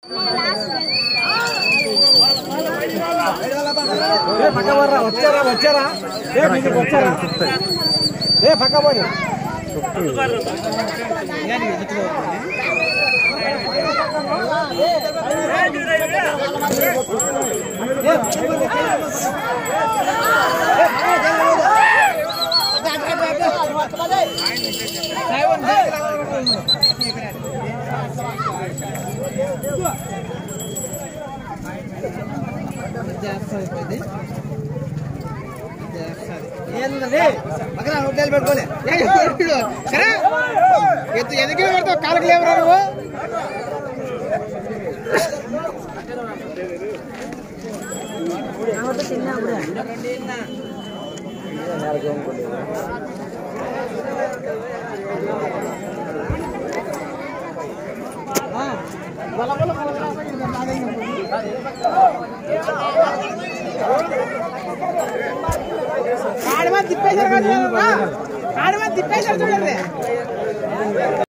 వచ్చారా పక్క పోయి హోటల్ పెట్టుకోలే ఎందుకు పడతావు కాళ్ళకి లేవరా నువ్వు తిప్పేశారు చూడండి